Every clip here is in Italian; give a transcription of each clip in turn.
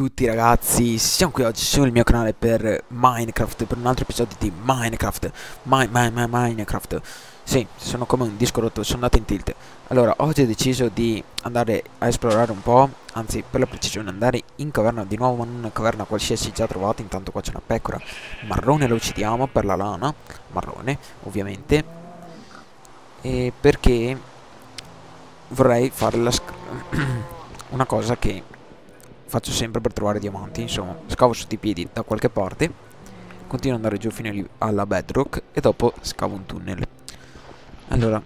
tutti ragazzi, siamo qui oggi sul mio canale per Minecraft, per un altro episodio di Minecraft. Minecraft. Sì, sono come un disco rotto, sono andato in tilt. Allora, oggi ho deciso di andare a esplorare un po', anzi per la precisione andare in caverna di nuovo, ma non una caverna qualsiasi già trovata. Intanto qua c'è una pecora marrone, la uccidiamo per la lana, marrone ovviamente. E perché vorrei fare una cosa che faccio sempre per trovare diamanti, insomma, scavo sotto i piedi da qualche parte, continuo ad andare giù fino alla bedrock e dopo scavo un tunnel. Allora,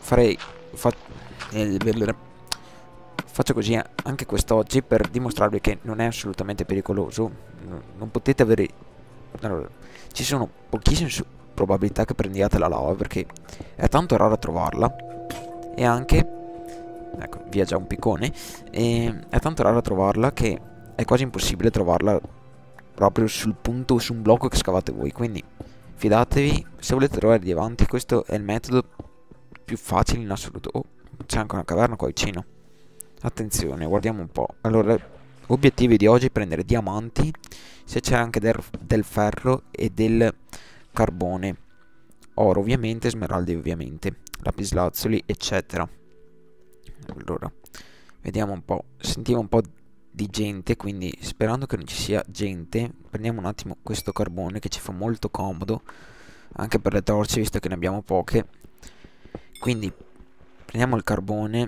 faccio così anche quest'oggi per dimostrarvi che non è assolutamente pericoloso. Non potete avere... Allora, ci sono pochissime probabilità che prendiate la lava perché è tanto raro trovarla e anche... Ecco, via già un piccone. E è tanto raro trovarla che è quasi impossibile trovarla proprio sul punto, su un blocco che scavate voi. Quindi fidatevi, se volete trovare diamanti, questo è il metodo più facile in assoluto. Oh, c'è anche una caverna qua vicino. Attenzione, guardiamo un po'. Allora, obiettivi di oggi: prendere diamanti, se c'è anche del ferro e del carbone, oro ovviamente, smeraldi ovviamente, lapislazzuli eccetera. Allora, vediamo un po', sentiamo un po' di gente, quindi sperando che non ci sia gente, prendiamo un attimo questo carbone che ci fa molto comodo, anche per le torce visto che ne abbiamo poche. Quindi prendiamo il carbone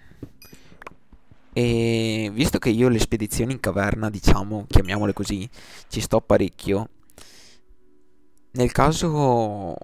e visto che io le spedizioni in caverna, diciamo, chiamiamole così, ci sto parecchio, nel caso...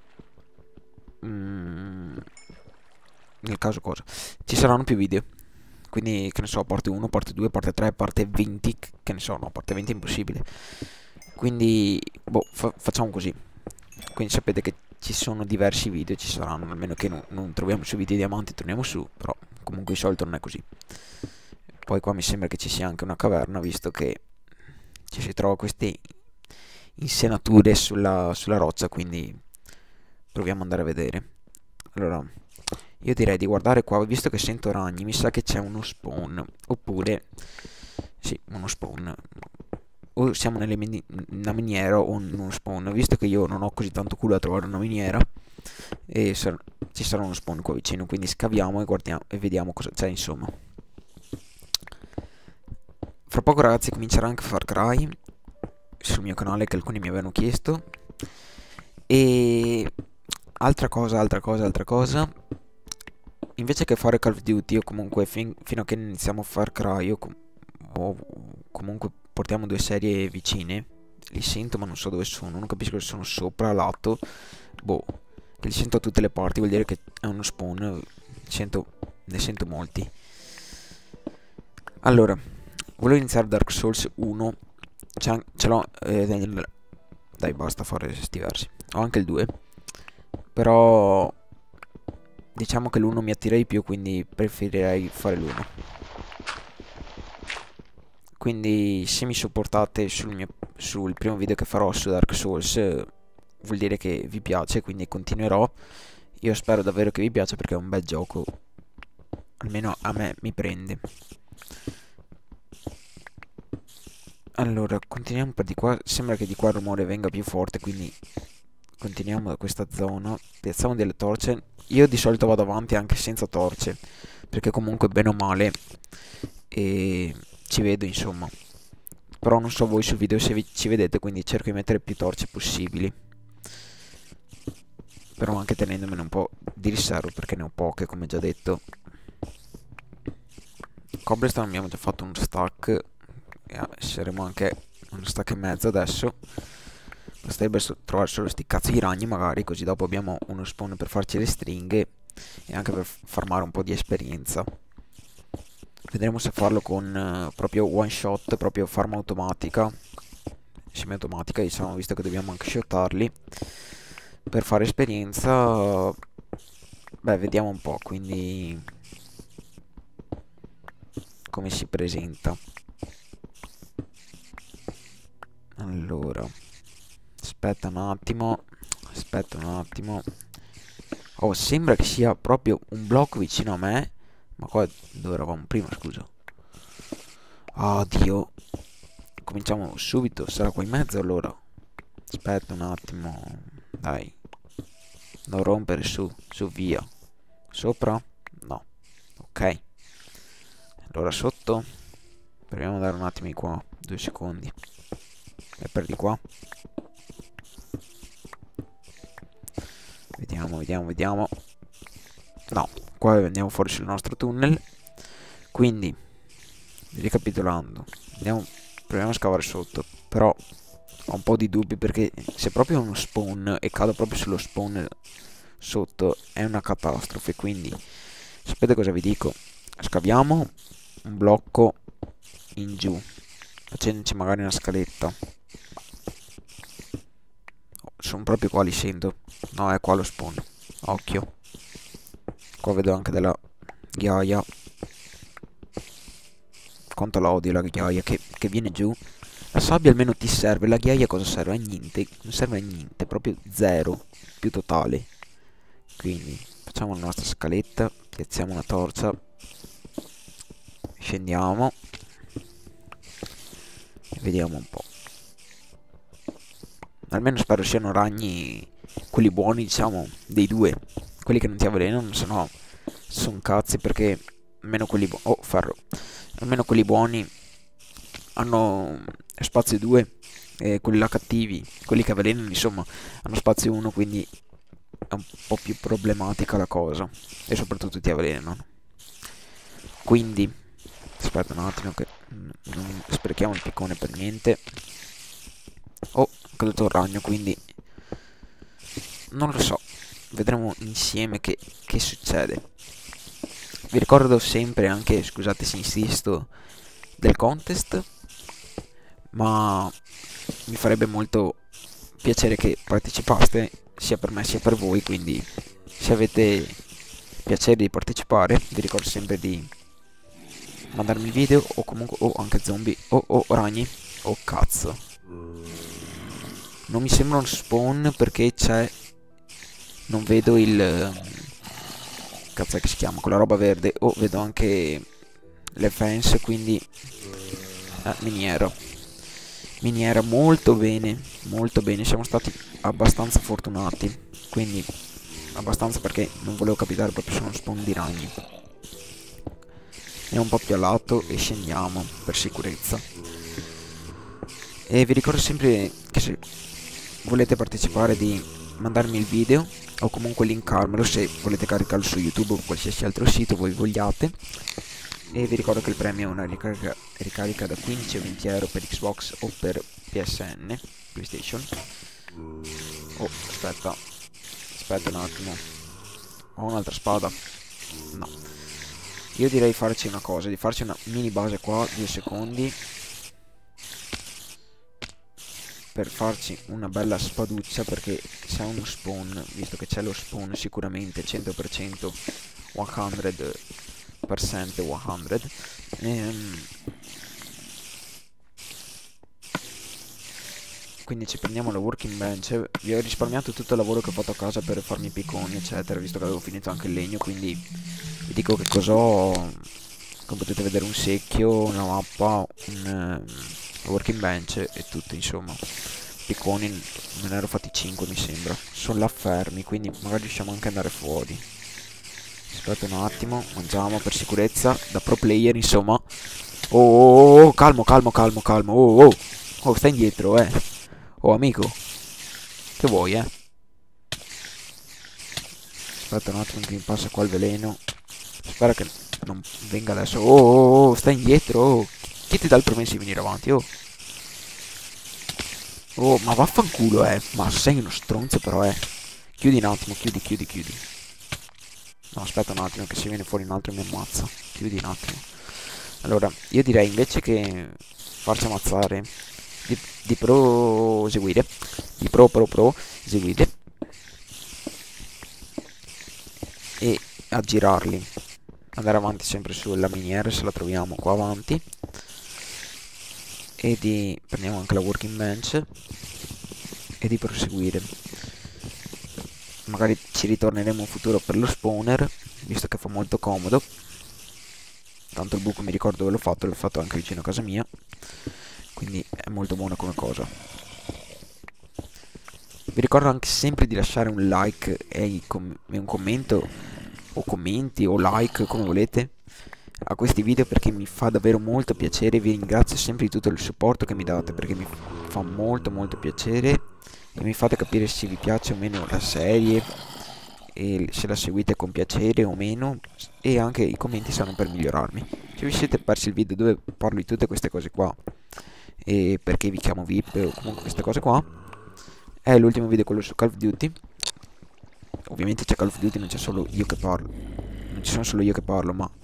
nel caso cosa? Ci saranno più video. Quindi, che ne so, parte 1, parte 2, parte 3, parte 20, che ne so, no, parte 20 è impossibile. Quindi, boh, facciamo così. Quindi sapete che ci sono diversi video, ci saranno, almeno che non troviamo su video diamanti, torniamo su, però comunque di solito non è così. Poi qua mi sembra che ci sia anche una caverna, visto che ci si trova queste insenature sulla roccia, quindi proviamo ad andare a vedere. Allora... io direi di guardare qua, visto che sento ragni, mi sa che c'è uno spawn. Oppure... sì, uno spawn. O siamo nella miniera o in uno spawn. Visto che io non ho così tanto culo a trovare una miniera, e ci sarà uno spawn qua vicino. Quindi scaviamo e guardiamo e vediamo cosa c'è, insomma. Fra poco ragazzi comincerà anche Far Cry sul mio canale, che alcuni mi avevano chiesto. E... altra cosa... invece che fare Call of Duty, o comunque fino a che non iniziamo Far Cry, o comunque portiamo due serie vicine, li sento ma non so dove sono, non capisco se sono sopra, a lato, boh, che li sento a tutte le parti, vuol dire che è uno spawn, ne sento molti. Allora, volevo iniziare Dark Souls 1, ce l'ho, dai basta fare sti versi, ho anche il 2, però... diciamo che l'1 mi attira di più, quindi preferirei fare l'1. Quindi se mi supportate sul primo video che farò su Dark Souls, vuol dire che vi piace, quindi continuerò. Io spero davvero che vi piaccia perché è un bel gioco, almeno a me mi prende. Allora, continuiamo per di qua, sembra che di qua il rumore venga più forte, quindi continuiamo da questa zona, piazziamo delle torce. Io di solito vado avanti anche senza torce, perché comunque bene o male ci vedo, insomma. Però non so voi sul video se ci vedete, quindi cerco di mettere più torce possibili, però anche tenendomene un po' di riserva perché ne ho poche, come già detto. Cobblestone abbiamo già fatto un stack, saremo anche uno stack e mezzo adesso. Basterebbe trovare solo sti cazzo di ragni magari, così dopo abbiamo uno spawn per farci le stringhe e anche per farmare un po' di esperienza. Vedremo se farlo con proprio one shot, proprio farma automatica, semiautomatica, diciamo, visto che dobbiamo anche shottarli per fare esperienza. Beh, vediamo un po', quindi come si presenta. Allora, aspetta un attimo. Oh, sembra che sia proprio un blocco vicino a me. Ma qua dove eravamo prima, scusa. Oh Dio. cominciamo subito. Sarà qua in mezzo allora. Aspetta un attimo. Dai. Non rompere, su, via. Sopra? No. Ok. Allora sotto. Proviamo a dare un attimo di qua. 2 secondi. E per di qua. Vediamo. No, qua andiamo fuori sul nostro tunnel. Quindi, ricapitolando, proviamo a scavare sotto. Però ho un po' di dubbi perché se proprio è uno spawn e cado proprio sullo spawn sotto è una catastrofe. Quindi, sapete cosa vi dico? Scaviamo un blocco in giù, facendoci magari una scaletta. Sono proprio qua, li sento. No, è qua lo spawn. Occhio. Qua vedo anche della ghiaia. Quanto la odio la ghiaia che viene giù. La sabbia almeno ti serve. La ghiaia cosa serve? A niente. Non serve a niente. Proprio zero. Più totale. Quindi facciamo la nostra scaletta. Piazziamo una torcia. Scendiamo. E vediamo un po'. Almeno spero siano ragni quelli buoni, diciamo, dei due. Quelli che non ti avvelenano, se no sono cazzi, perché almeno quelli buoni... Oh, ferro. Almeno quelli buoni hanno spazio 2 e quelli là cattivi, quelli che avvelenano, insomma, hanno spazio 1, quindi è un po' più problematica la cosa. E soprattutto ti avvelenano. Quindi, aspetta un attimo che non sprechiamo il piccone per niente. Oh, è caduto un ragno, quindi non lo so. Vedremo insieme che succede. Vi ricordo sempre anche, scusate se insisto, del contest, ma mi farebbe molto piacere che partecipaste, sia per me sia per voi, quindi se avete piacere di partecipare, vi ricordo sempre di mandarmi il video, o comunque, o anche zombie, o ragni, o cazzo. Non mi sembra un spawn perché c'è... Non vedo il... Cazzo è che si chiama? Quella roba verde. Oh, vedo anche le fence, quindi... miniera. Miniera, molto bene. Molto bene. Siamo stati abbastanza fortunati. Quindi, abbastanza perché non volevo capitare proprio su uno spawn di ragni. Andiamo un po' più a lato e scendiamo per sicurezza. E vi ricordo sempre che se volete partecipare di mandarmi il video o comunque linkarmelo se volete caricarlo su YouTube o qualsiasi altro sito voi vogliate. E vi ricordo che il premio è una ricarica da 15 a 20 euro per Xbox o per PSN, PlayStation. Oh, aspetta un attimo. Ho un'altra spada? No. Io direi farci una cosa, di farci una mini base qua, 2 secondi, per farci una bella spaduccia, perché se è uno spawn, visto che c'è lo spawn sicuramente 100%, 100%, quindi ci prendiamo la working bench. Vi ho risparmiato tutto il lavoro che ho fatto a casa per farmi i picconi eccetera, visto che avevo finito anche il legno, quindi vi dico che cosa ho. Come potete vedere, un secchio, una mappa, un working bench e tutto, insomma. Picconi me ne ero fatti 5 mi sembra. Sono là fermi, quindi magari riusciamo anche ad andare fuori. Aspetta un attimo, mangiamo per sicurezza, da pro player insomma. Oh, calmo. Oh, stai indietro, Oh, amico. Che vuoi, Aspetta un attimo che mi passa qua il veleno. Spero che non venga adesso. Oh, stai indietro, oh. Chi ti dà il permesso di venire avanti, oh? Oh, ma vaffanculo, Ma sei uno stronzo però, Chiudi un attimo, chiudi. No, aspetta un attimo che se viene fuori un altro mi ammazza. Chiudi un attimo. Allora, io direi invece che farci ammazzare di pro eseguire. Di pro eseguire. E aggirarli. Andare avanti sempre sulla miniera se la troviamo qua avanti. E di... prendiamo anche la working bench. E di proseguire. Magari ci ritorneremo in futuro per lo spawner, visto che fa molto comodo. Tanto il buco mi ricordo dove l'ho fatto anche vicino a casa mia. quindi è molto buona come cosa. Vi ricordo anche sempre di lasciare un like e un commento, o commenti o like come volete, a questi video, perché mi fa davvero molto piacere. Vi ringrazio sempre di tutto il supporto che mi date, perché mi fa molto molto piacere e mi fate capire se vi piace o meno la serie e se la seguite con piacere o meno, e anche i commenti sono per migliorarmi. Se vi siete persi il video dove parlo di tutte queste cose qua e perché vi chiamo VIP o comunque queste cose qua, è l'ultimo video, quello su Call of Duty. Ovviamente c'è Call of Duty, non c'è solo io che parlo, non ci sono solo io che parlo, ma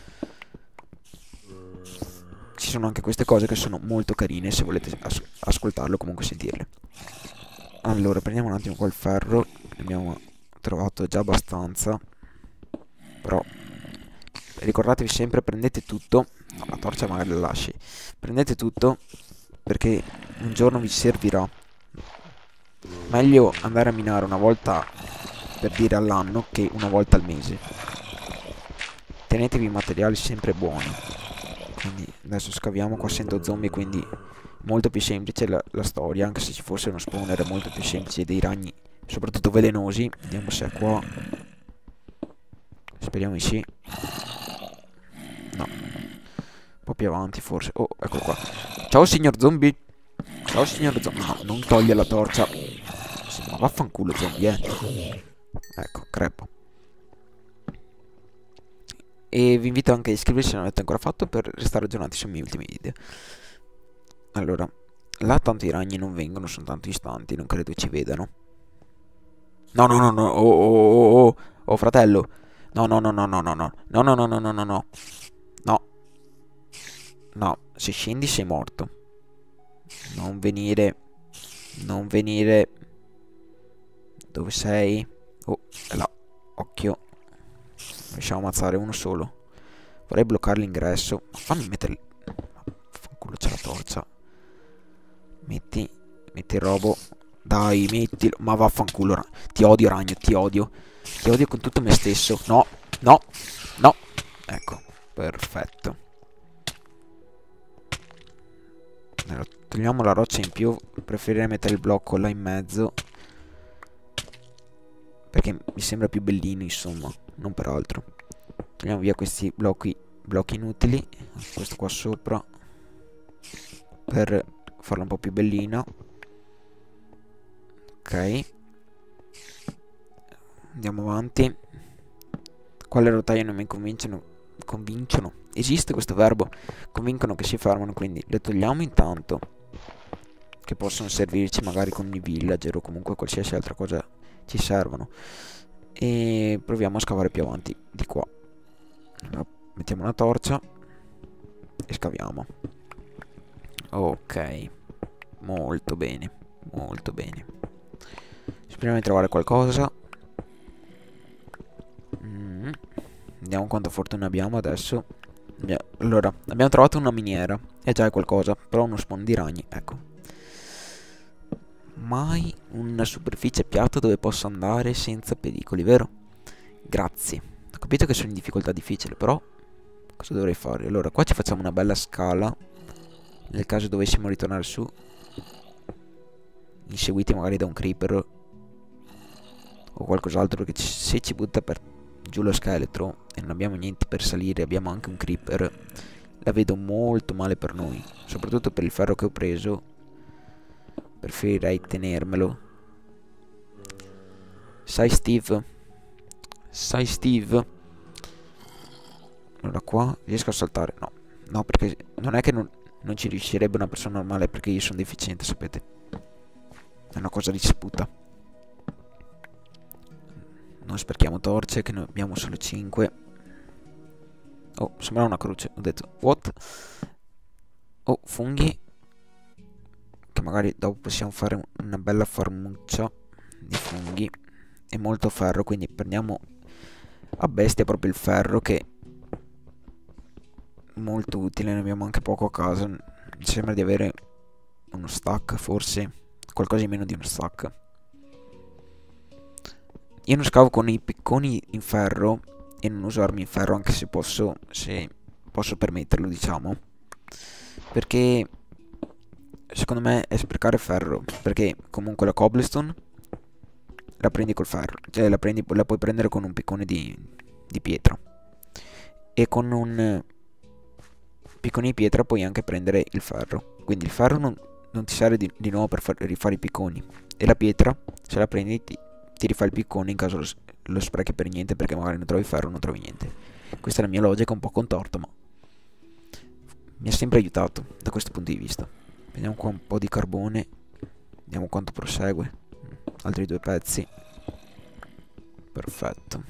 ci sono anche queste cose che sono molto carine se volete ascoltarlo o comunque sentirle. Allora, prendiamo un attimo qua il ferro, abbiamo trovato già abbastanza, però ricordatevi sempre, prendete tutto. No, la torcia magari la lasci, prendete tutto perché un giorno vi servirà. Meglio andare a minare una volta, per dire, all'anno che una volta al mese. Tenetevi i materiali sempre buoni. Quindi adesso scaviamo. Qua sento zombie, quindi molto più semplice la storia, anche se ci fosse uno spawner è molto più semplice, dei ragni soprattutto velenosi. Vediamo se è qua, speriamo di sì. No, un po' più avanti forse. Oh, eccolo qua. Ciao signor zombie. Ciao signor zombie. No, non toglie la torcia. Sì, ma vaffanculo zombie, Ecco, crepo. E vi invito anche a iscrivervi se non l'avete ancora fatto, per restare aggiornati sui miei ultimi video. Allora, là tanto i ragni non vengono, sono tanto distanti, non credo ci vedano. No, no, no, no, oh, fratello. No, no, no, no, no, no, no, no, no, no, no, no, no, no. No. No, se scendi sei morto. Non venire. Non venire. Dove sei? Oh, è là. Occhio. Riusciamo a ammazzare uno solo. Vorrei bloccare l'ingresso. Fammi mettere... Fanculo, c'è la torcia. Metti il robo. Dai, mettilo. Ma vaffanculo. Ti odio, ragno, ti odio. Ti odio con tutto me stesso. No, no, no. Ecco, perfetto. Allora, togliamo la roccia in più. Preferirei mettere il blocco là in mezzo, perché mi sembra più bellino, insomma, non per altro. Togliamo via questi blocchi inutili. Questo qua sopra, per farla un po' più bellina. Ok, andiamo avanti. Qua le rotaie non mi convincono. Esiste questo verbo? Convincono che si fermano, quindi le togliamo intanto, che possono servirci magari con i villager o comunque qualsiasi altra cosa ci servono. E proviamo a scavare più avanti di qua. Allora, mettiamo una torcia e scaviamo. Ok, molto bene, molto bene. Speriamo di trovare qualcosa. Vediamo quanta fortuna abbiamo adesso. Allora, abbiamo trovato una miniera, e già è qualcosa, però uno spawn di ragni, ecco. Mai una superficie piatta dove posso andare senza pericoli, vero? Grazie. Ho capito che sono in difficoltà difficile, però cosa dovrei fare? Allora, qua ci facciamo una bella scala, nel caso dovessimo ritornare su, inseguiti magari da un creeper o qualcos'altro, perché se ci butta per giù lo scheletro e non abbiamo niente per salire, abbiamo anche un creeper, la vedo molto male per noi, soprattutto per il ferro che ho preso. Preferirei tenermelo. Sai Steve? Sai Steve? Allora qua riesco a saltare? No. No, perché non è che non ci riuscirebbe una persona normale, perché io sono deficiente, sapete. È una cosa risaputa. Non sprechiamo torce, che noi abbiamo solo 5. Oh, sembra una croce. Ho detto, what? Oh, funghi, che magari dopo possiamo fare una bella farmuccia di funghi. E molto ferro, quindi prendiamo a bestia proprio il ferro, che è molto utile. Ne abbiamo anche poco a casa. Mi sembra di avere uno stack, forse qualcosa di meno di uno stack. Io non scavo con i picconi in ferro e non uso armi in ferro, anche se posso permetterlo, diciamo, perché secondo me è sprecare ferro, perché comunque la cobblestone la prendi col ferro, cioè la puoi prendere con un piccone di pietra, e con un piccone di pietra puoi anche prendere il ferro, quindi il ferro non ti serve di nuovo per rifare i picconi, e la pietra, se la prendi, ti rifà il piccone in caso lo sprechi per niente, perché magari non trovi ferro, non trovi niente. Questa è la mia logica, un po' contorta, ma mi ha sempre aiutato da questo punto di vista. Vediamo qua un po' di carbone, vediamo quanto prosegue. Altri 2 pezzi. Perfetto.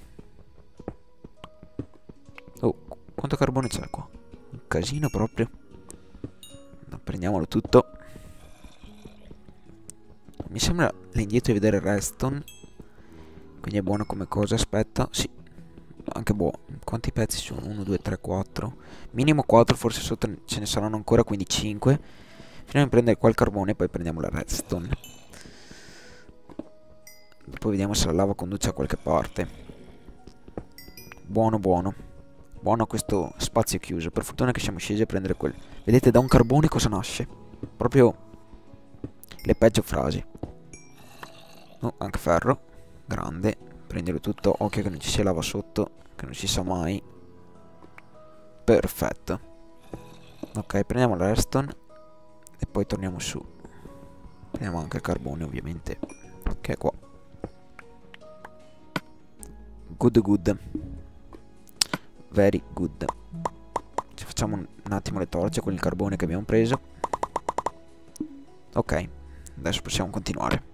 Oh, quanto carbone c'è qua? Un casino proprio. No, prendiamolo tutto. Mi sembra l'indietro di vedere redstone, quindi è buono come cosa. Aspetta, sì, anche buono. Quanti pezzi sono? 1, 2, 3, 4. Minimo 4, forse sotto ce ne saranno ancora, quindi 5. Finiamo di prendere qua il carbone e poi prendiamo la redstone. Poi vediamo se la lava conduce a qualche parte. Buono, buono. Buono questo spazio chiuso. Per fortuna che siamo scesi a prendere quel... Vedete, da un carbone cosa nasce? Proprio le peggio frasi. Oh, anche ferro. Grande. Prendilo tutto. Occhio che non ci sia lava sotto, che non si sa mai. Perfetto. Ok, prendiamo la redstone e poi torniamo su. Prendiamo anche il carbone, ovviamente, che è qua. Good, good. Very good. Ci facciamo un attimo le torce con il carbone che abbiamo preso. Ok, adesso possiamo continuare.